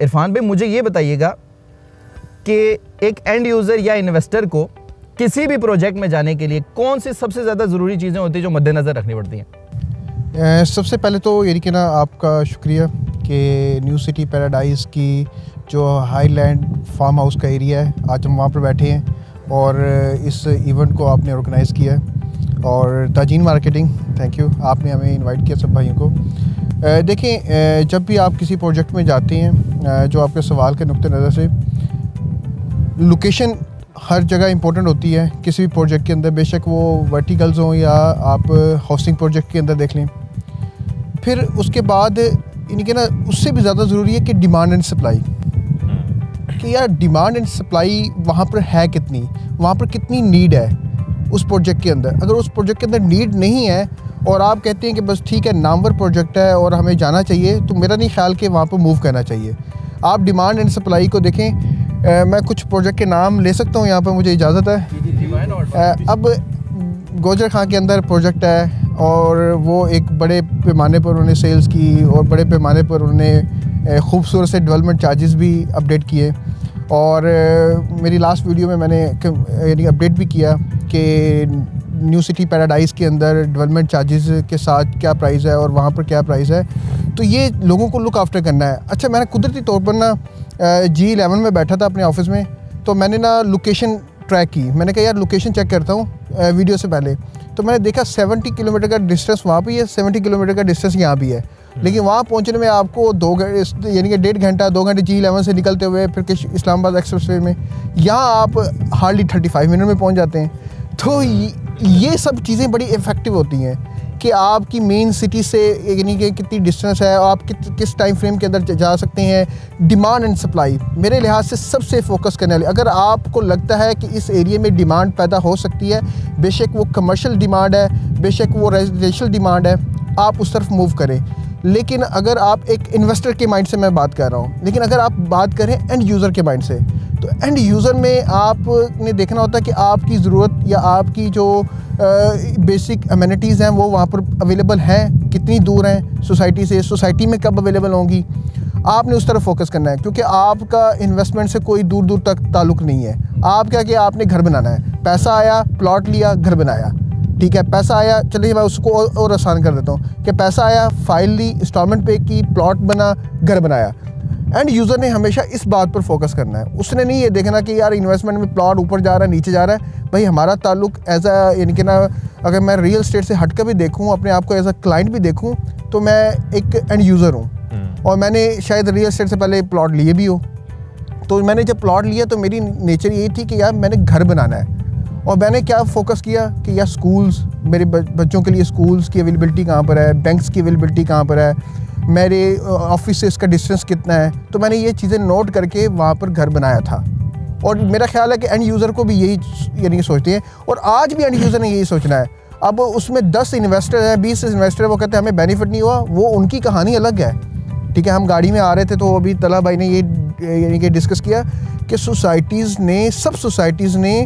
इरफान भाई मुझे ये बताइएगा कि एक एंड यूज़र या इन्वेस्टर को किसी भी प्रोजेक्ट में जाने के लिए कौन सी सबसे ज़्यादा ज़रूरी चीज़ें होती हैं जो मद्देनज़र रखनी पड़ती हैं? सबसे पहले तो यानी कि ना आपका शुक्रिया कि न्यू सिटी पैराडाइज़ की जो हाईलैंड फार्म हाउस का एरिया है, आज हम वहाँ पर बैठे हैं और इस इवेंट को आपने ऑर्गेनाइज़ किया है। और ताजीन मार्केटिंग, थैंक यू, आपने हमें इनवाइट किया सब भाइयों को। देखें, जब भी आप किसी प्रोजेक्ट में जाते हैं, जो आपके सवाल के नुक्ते नज़र से, लोकेशन हर जगह इंपॉर्टेंट होती है किसी भी प्रोजेक्ट के अंदर, बेशक वो वर्टिकल्स हों या आप हाउसिंग प्रोजेक्ट के अंदर देख लें। फिर उसके बाद यानी कि ना उससे भी ज़्यादा ज़रूरी है कि डिमांड एंड सप्लाई, कि यार डिमांड एंड सप्लाई वहाँ पर है कितनी, वहाँ पर कितनी नीड है उस प्रोजेक्ट के अंदर। अगर उस प्रोजेक्ट के अंदर नीड नहीं है और आप कहते हैं कि बस ठीक है नामवर प्रोजेक्ट है और हमें जाना चाहिए, तो मेरा नहीं ख्याल कि वहाँ पर मूव करना चाहिए। आप डिमांड एंड सप्लाई को देखें। मैं कुछ प्रोजेक्ट के नाम ले सकता हूँ यहाँ पर, मुझे इजाज़त है। अब गोजर खां के अंदर प्रोजेक्ट है और वो एक बड़े पैमाने पर उन्होंने सेल्स की और बड़े पैमाने पर उन्होंने खूबसूरत से डेवलपमेंट चार्जेस भी अपडेट किए। और मेरी लास्ट वीडियो में मैंने यानी अपडेट भी किया कि न्यू सिटी पैराडाइज़ के अंदर डेवलपमेंट चार्जेस के साथ क्या प्राइस है और वहाँ पर क्या प्राइस है। तो ये लोगों को लुक आफ्टर करना है। अच्छा, मैंने कुदरती तौर पर ना G11 में बैठा था अपने ऑफिस में, तो मैंने ना लोकेशन ट्रैक की। मैंने कहा यार लोकेशन चेक करता हूँ वीडियो से पहले, तो मैंने देखा 70 किलोमीटर का डिस्टेंस वहाँ पे है, 70 किलोमीटर का डिस्टेंस यहाँ भी है। लेकिन वहाँ पहुँचने में आपको 2 घंटे यानी कि 1.5 घंटा 2 घंटे G11 से निकलते हुए फिर इस्लामाबाद एक्सप्रेसवे में, यहाँ आप हार्डली 35 मिनट में पहुँच जाते हैं। तो ये सब चीज़ें बड़ी इफ़ेक्टिव होती हैं कि आपकी मेन सिटी से यानी कि कितनी डिस्टेंस है और आप किस टाइम फ्रेम के अंदर जा सकते हैं। डिमांड एंड सप्लाई मेरे लिहाज से सबसे फोकस करने वाली। अगर आपको लगता है कि इस एरिया में डिमांड पैदा हो सकती है, बेशक वो कमर्शियल डिमांड है, बेशक वो रेजिडेंशियल डिमांड है, आप उस तरफ मूव करें। लेकिन अगर आप एक इन्वेस्टर के माइंड से मैं बात कर रहा हूँ, लेकिन अगर आप बात करें एंड यूज़र के माइंड से, तो एंड यूज़र में आपने देखना होता है कि आपकी ज़रूरत या आपकी जो बेसिक अमेनिटीज़ हैं वो वहाँ पर अवेलेबल हैं, कितनी दूर हैं सोसाइटी से, सोसाइटी में कब अवेलेबल होंगी, आपने उस तरफ फोकस करना है। क्योंकि आपका इन्वेस्टमेंट से कोई दूर दूर तक ताल्लुक़ नहीं है। आप क्या कि आपने घर बनाना है, पैसा आया, प्लॉट लिया, घर बनाया, ठीक है, पैसा आया, चलिए मैं उसको और आसान कर देता हूँ कि पैसा आया, फाइल ली, इंस्टॉलमेंट पे की, प्लॉट बना, घर बनाया। एंड यूज़र ने हमेशा इस बात पर फोकस करना है। उसने नहीं ये देखना कि यार इन्वेस्टमेंट में प्लॉट ऊपर जा रहा है, नीचे जा रहा है। भाई हमारा ताल्लुक एज अ यानी कि ना, अगर मैं रियल एस्टेट से हटकर भी देखूँ, अपने आप को एज अ क्लाइंट भी देखूँ, तो मैं एक एंड यूज़र हूँ और मैंने शायद रियल एस्टेट से पहले प्लॉट लिए भी हो। तो मैंने जब प्लॉट लिया तो मेरी नेचर ये थी कि यार मैंने घर बनाना है। और मैंने क्या फोकस किया कि यार स्कूल्स, मेरे बच्चों के लिए स्कूल्स की अवेलेबिलिटी कहाँ पर है, बैंक्स की अवेलेबिलिटी कहाँ पर है, मेरे ऑफिस से इसका डिस्टेंस कितना है। तो मैंने ये चीज़ें नोट करके वहाँ पर घर बनाया था। और मेरा ख्याल है कि एंड यूज़र को भी यही यानी कि सोचते हैं, और आज भी एंड यूज़र ने यही सोचना है। अब उसमें 10 इन्वेस्टर हैं, 20 इन्वेस्टर हैं, वो कहते हैं हमें बेनिफिट नहीं हुआ, वो उनकी कहानी अलग है। ठीक है, हम गाड़ी में आ रहे थे तो अभी तला भाई ने ये यानी कि डिस्कस किया कि सोसाइटीज़ ने, सब सोसाइटीज़ ने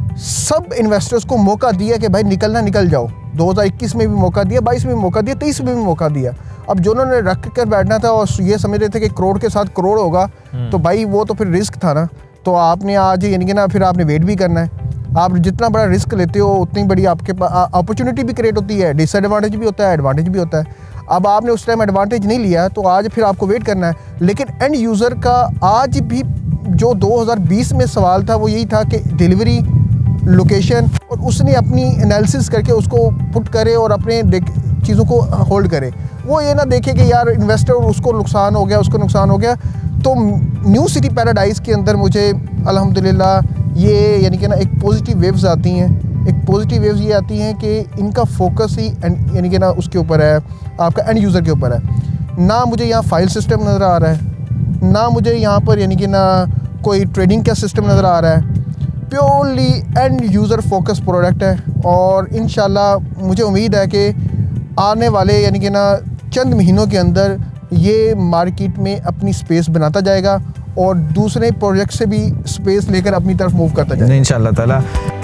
सब इन्वेस्टर्स को मौका दिया कि भाई निकलना, निकल जाओ। 2021 में भी मौका दिया, 22 में भी मौका दिया, 23 में भी मौका दिया। अब जो उन्होंने रख कर बैठना था और ये समझ रहे थे कि करोड़ के साथ करोड़ होगा, तो भाई वो तो फिर रिस्क था ना। तो आपने आज यानी कि ना फिर आपने वेट भी करना है। आप जितना बड़ा रिस्क लेते हो उतनी बड़ी आपके पास अपॉर्चुनिटी भी क्रिएट होती है, डिसएडवांटेज भी होता है, एडवांटेज भी होता है। अब आपने उस टाइम एडवांटेज नहीं लिया तो आज फिर आपको वेट करना है। लेकिन एंड यूज़र का आज भी जो 2020 में सवाल था वो यही था कि डिलीवरी, लोकेशन, और उसने अपनी एनालिसिस करके उसको पुट करे और अपने चीज़ों को होल्ड करे। वो ये ना देखे कि यार इन्वेस्टर उसको नुकसान हो गया, उसको नुकसान हो गया। तो न्यू सिटी पैराडाइज़ के अंदर मुझे अल्हम्दुलिल्लाह ये यानी कि ना एक पॉजिटिव वेव्स आती हैं। एक पॉजिटिव वेव्स ये आती हैं कि इनका फोकस ही यानी कि ना उसके ऊपर है, आपका एंड यूज़र के ऊपर है। ना मुझे यहाँ फाइल सिस्टम नज़र आ रहा है, ना मुझे यहाँ पर यानी कि ना कोई ट्रेडिंग का सिस्टम नज़र आ रहा है। Purely end user focus product है। और इंशाल्लाह मुझे उम्मीद है कि आने वाले यानी कि ना चंद महीनों के अंदर ये मार्केट में अपनी स्पेस बनाता जाएगा और दूसरे प्रोजेक्ट से भी स्पेस लेकर अपनी तरफ मूव करता जाएगा इंशाल्लाह ताला।